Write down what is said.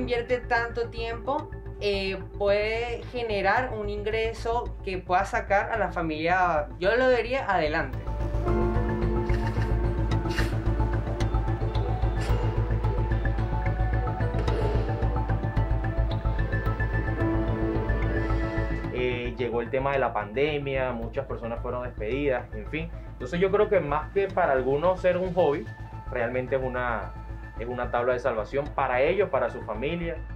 invierte tanto tiempo, puede generar un ingreso que pueda sacar a la familia, yo lo diría, adelante. Llegó el tema de la pandemia, muchas personas fueron despedidas, en fin. Entonces yo creo que más que para algunos ser un hobby, realmente es una tabla de salvación para ellos, para su familia.